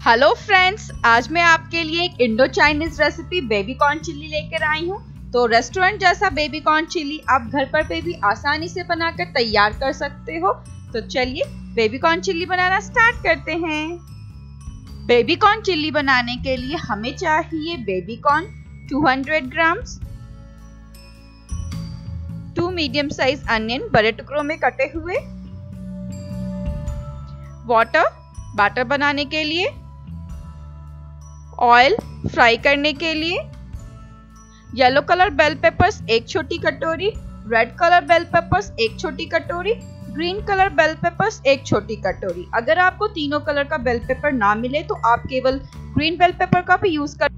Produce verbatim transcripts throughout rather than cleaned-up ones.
Hello friends, आज मैं आपके लिए एक Indo Chinese recipe baby corn chilli लेकर आई हूँ। तो रेस्टोरेंट जैसा बेबी कॉर्न चिल्ली आप घर पर पे भी आसानी से बनाकर तैयार कर सकते हो। तो चलिए बेबी कॉर्न चिल्ली बनाना स्टार्ट करते हैं। बेबी कॉर्न चिल्ली बनाने के लिए हमें चाहिए बेबी कॉर्न दो सौ grams, two medium size onion बड़े टुकड़ों में कटे हुए, वाटर बैटर बनाने के लिए, ऑयल फ्राई करने के लिए, येलो कलर बेल पेपर्स एक छोटी कटोरी, रेड कलर बेल पेपर्स एक छोटी कटोरी, ग्रीन कलर बेल पेपर्स एक छोटी कटोरी। अगर आपको तीनों कलर का बेल पेपर ना मिले तो आप केवल ग्रीन बेल पेपर का भी यूज कर।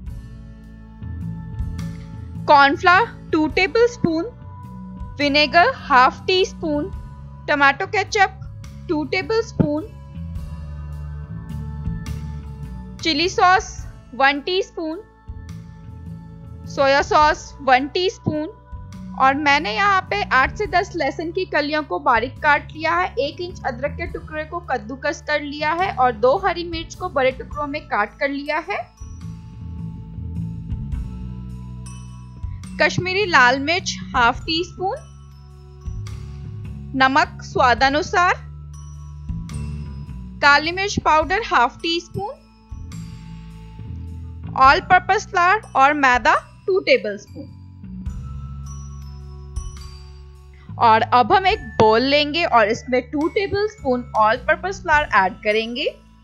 Cornflour two tablespoon, vinegar half teaspoon, tomato ketchup two tablespoon, chilli sauce one teaspoon, soya sauce one teaspoon, और मैंने यहाँ पे आठ से दस लहसुन की कलियों को बारीक काट लिया है, एक इंच अदरक के टुकड़े को कद्दूकस कर लिया है और दो हरी मिर्च को बड़े टुकड़ों में काट कर लिया है। कश्मीरी लाल मिर्च हाफ टी स्पून, नमक स्वादानुसार, काली मिर्च powder half teaspoon, all purpose flour और मैदा टू टेबलस्पून। और अब हम एक बोल लेंगे और इसमें two tablespoon all purpose flour add करेंगे,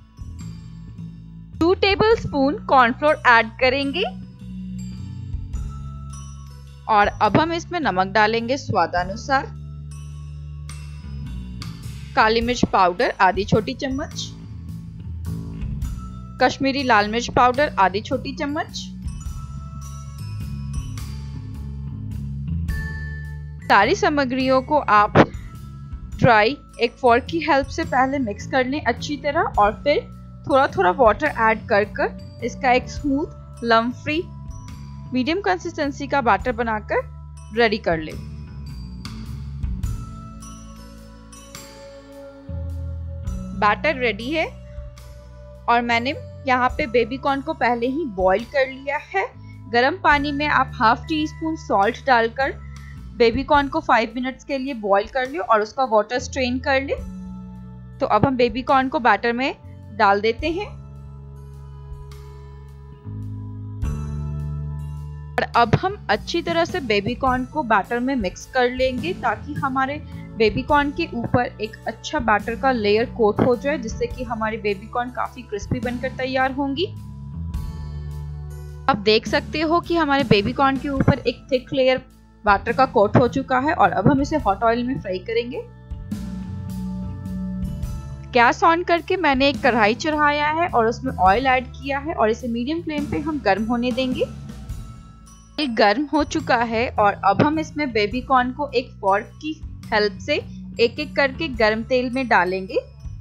टू टेबलस्पून कॉर्नफ्लोर ऐड करेंगे और अब हम इसमें नमक डालेंगे स्वादानुसार, काली मिर्च पाउडर आधी छोटी चम्मच, कश्मीरी लाल मिर्च पाउडर आधी छोटी चम्मच। सारी सामग्रियों को आप ड्राई एक फोर्क की हेल्प से पहले मिक्स कर लें अच्छी तरह और फिर थोड़ा थोड़ा वाटर ऐड कर कर इसका एक smooth lump free medium consistency का बैटर बनाकर रेडी कर लें। बैटर रेडी है और मैंने यहाँ पे बेबी कॉर्न को पहले ही बॉईल कर लिया है। गर्म पानी में आप हाफ टी स्पून सॉल्ट डालकर बेबी कॉर्न को फाइव मिनट्स के लिए बॉईल कर ले और उसका वाटर स्ट्रेन कर ले। तो अब हम बेबी कॉर्न को बैटर में डाल देते हैं और अब हम अच्छी तरह से बेबी कॉर्न को बैटर में मिक्स कर लेंगे ताकि हमारे बेबी कॉर्न के ऊपर एक अच्छा बैटर का लेयर कोट हो जाए, जिससे कि हमारी बेबी कॉर्न काफी क्रिस्पी बनकर तैयार होंगी। आप देख सकते हो कि हमारे बेबी कॉर्न के ऊपर एक थिक लेयर बैटर का कोट हो चुका है और अब हम इसे हॉट ऑयल में फ्राई करेंगे। गैस ऑन करके मैंने एक कढ़ाई चढ़ाया है और उसमें ऑयल ऐड किया है और इसे मीडियम फ्लेम पे हम गर्म होने देंगे। ऑयल गर्म हो चुका है और अब हम इसमें बेबी कॉर्न को एक फोर्क की हेल्प से एक एक करके गर्म तेल में डालेंगे।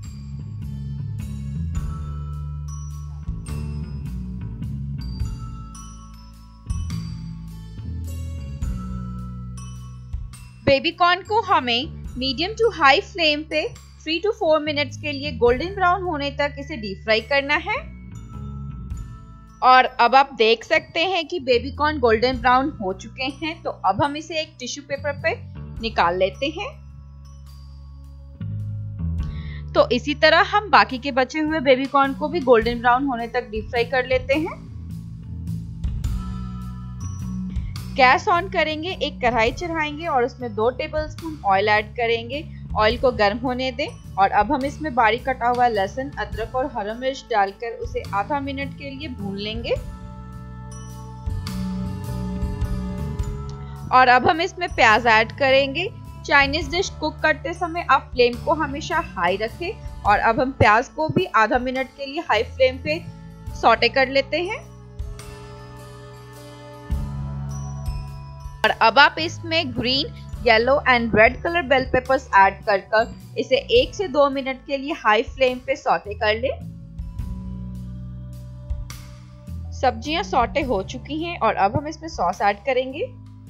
बेबी कॉर्न को हमें मीडियम टू हाई फ्लेम पे थ्री टू फोर मिनट्स के लिए गोल्डन ब्राउन होने तक इसे डीप फ्राई करना है। और अब आप देख सकते हैं कि बेबी कॉर्न गोल्डन ब्राउन हो चुके हैं। तो अब हम इसे एक टिश्यू पेपर पे निकाल लेते हैं। तो इसी तरह हम बाकी के बचे हुए बेबी कॉर्न को भी गोल्डन ब्राउन होने तक डीप फ्राई कर लेते हैं। गैस ऑन करेंगे, एक कढ़ाई चढ़ाएंगे और उसमें दो टेबलस्पून ऑयल ऐड करेंगे। ऑयल को गर्म होने दें और अब हम इसमें बारीक कटा हुआ लहसुन, अदरक और हरा मिर्च डालकर उसे आधा मिनट के लिए भून लेंगे। और अब हम इसमें प्याज ऐड करेंगे। चाइनीज डिश कुक करते समय आप फ्लेम को हमेशा हाई रखें और अब हम प्याज को भी आधा मिनट के लिए हाई फ्लेम पे सौटे कर लेते हैं। और अब आप इसमें green, yellow and red colour bell peppers add कर कर इसे एक से दो मिनट के लिए हाई फ्लेम पे सौटे कर लें। सब्जियां सौटे हो चुकी हैं और अब हम इसमें सॉस ऐड करेंगे।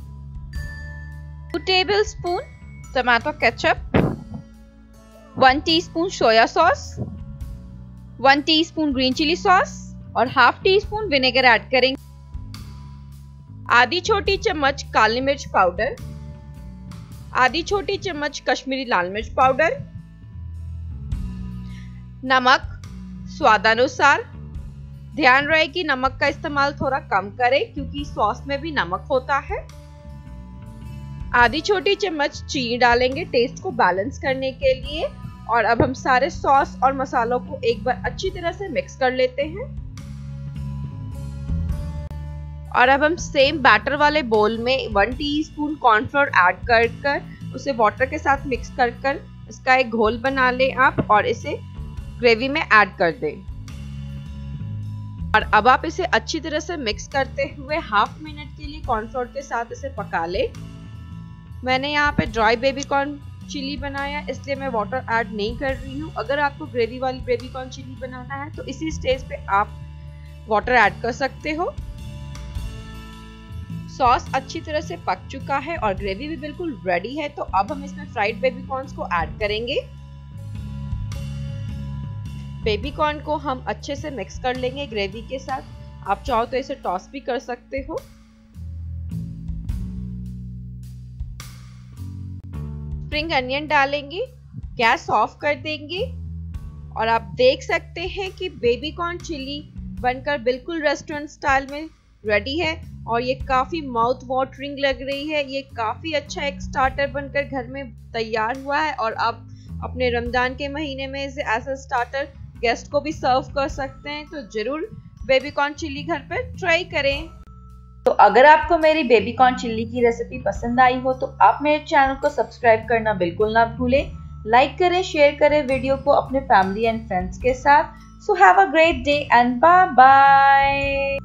Two tablespoon tomato ketchup, one teaspoon soya sauce, one teaspoon green chilli sauce और half teaspoon vinegar add करेंगे। आधी छोटी चम्मच काली मिर्च पाउडर, आधी छोटी चम्मच कश्मीरी लाल मिर्च पाउडर, नमक स्वादानुसार। ध्यान रहे कि नमक का इस्तेमाल थोड़ा कम करें क्योंकि सॉस में भी नमक होता है। आधी छोटी चम्मच चीनी डालेंगे टेस्ट को बैलेंस करने के लिए। और अब हम सारे सॉस और मसालों को एक बार अच्छी तरह से मिक्स कर लेते हैं। और अब हम सेम बैटर वाले बोल में वन टीस्पून कॉर्नफ्लोर ऐड कर कर उसे वाटर के साथ मिक्स कर कर इसका एक घोल बना लें आप और इसे ग्रेवी में ऐड कर दें। और अब आप इसे अच्छी तरह से मिक्स करते हुए हाफ मिनट के लिए कॉर्नफ्लोर के साथ इसे पका ले। मैंने यहाँ पे ड्राई बेबीकॉर्न चिली बनाया इसलिए मैं वाटर ऐड नहीं कर रही हूँ। अगर आपको ग्रेवी वाली बेबीकॉर्न चिली बनाना है तो इसी स्टेज पे आप वाटर ऐड कर सकते हो। सॉस अच्छी तरह से पक चुका है और ग्रेवी भी बिल्कुल रेडी है। तो अब हम इसमें फ्राइड बेबीकॉर्न्स को ऐड करेंगे। बेबीकॉर्न को हम अच्छे से मिक्स कर लेंगे ग्रेवी के साथ। आप चाहो तो इसे टॉस भी कर सकते हो। स्प्रिंग अनियन डालेंगे, गैस ऑफ कर देंगे और आप देख सकते हैं कि बेबीकॉर्न चिली बनकर बिल्कुल रेस्टोरेंट स्टाइल में रेडी है और ये काफी माउथ वाटरिंग लग रही है। ये काफी अच्छा एक स्टार्टर बनकर घर में तैयार हुआ है और आप अपने रमजान के महीने में इसे एज अ स्टार्टर गेस्ट को भी सर्व कर सकते हैं। तो जरूर बेबीकॉर्न चिल्ली घर पर ट्राई करें। तो अगर आपको मेरी बेबीकॉर्न चिल्ली की रेसिपी पसंद आई हो तो आप मेरे चैनल को सब्सक्राइब करना बिल्कुल ना भूलें। लाइक करें, शेयर करें वीडियो को अपने फैमिली एंड फ्रेंड्स के साथ। So have a great day and bye bye.